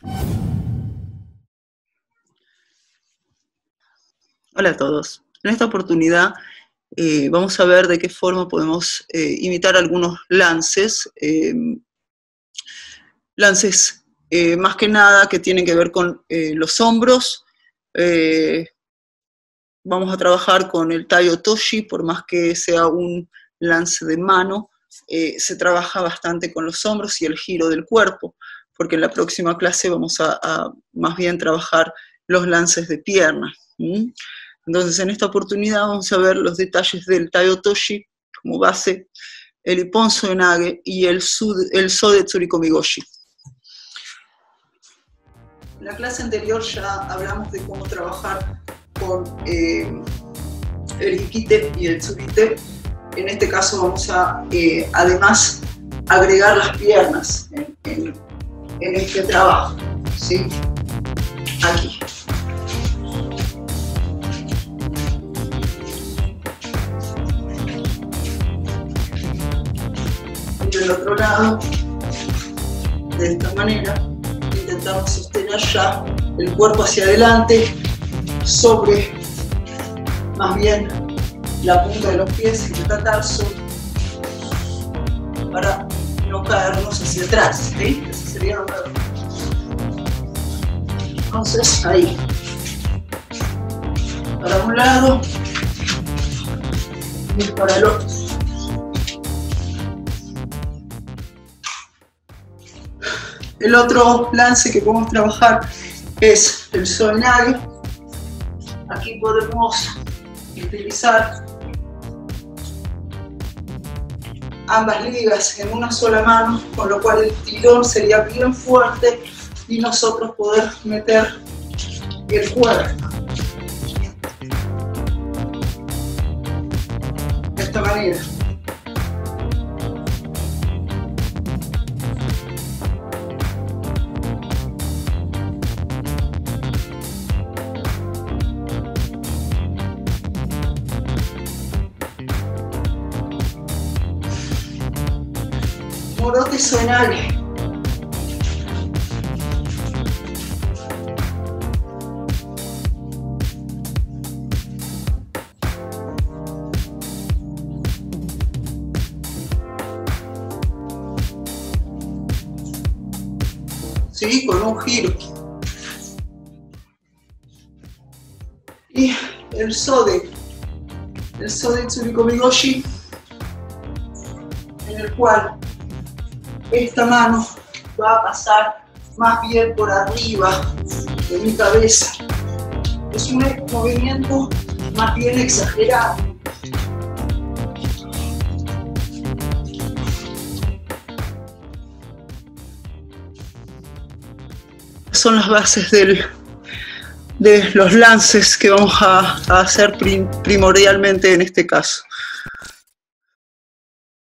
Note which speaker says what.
Speaker 1: Hola a todos. En esta oportunidad vamos a ver de qué forma podemos imitar algunos lances. Lances más que nada que tienen que ver con los hombros. Vamos a trabajar con el Tai Otoshi, por más que sea un lance de mano, se trabaja bastante con los hombros y el giro del cuerpo, porque en la próxima clase vamos a más bien trabajar los lances de pierna. Entonces en esta oportunidad vamos a ver los detalles del Tai Otoshi como base, el Ippon Soenage y el Sode Tsurikomi-goshi. En la clase anterior ya hablamos de cómo trabajar con el Hikite y el Tsurite. En este caso vamos a además agregar las piernas en este trabajo, ¿sí? Aquí. Y del otro lado, de esta manera, intentamos sostener ya el cuerpo hacia adelante sobre más bien la punta de los pies y el metatarso para no caernos hacia atrás, ¿sí? Ese sería lo mejor. Entonces ahí, para un lado y para el otro. El otro lance que podemos trabajar es el Soenage. Aquí podemos utilizar ambas ligas en una sola mano, con lo cual el tirón sería bien fuerte y nosotros poder meter el cuerpo de esta manera. Morote Soenage. Sí, con un giro. Y el Sode Tsurikomi-goshi, en el cual esta mano va a pasar más bien por arriba de mi cabeza. Es un movimiento más bien exagerado. Son las bases de los lances que vamos a hacer primordialmente en este caso.